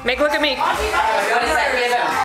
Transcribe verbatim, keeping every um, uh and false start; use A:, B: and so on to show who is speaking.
A: Make look at me.
B: What does that give him?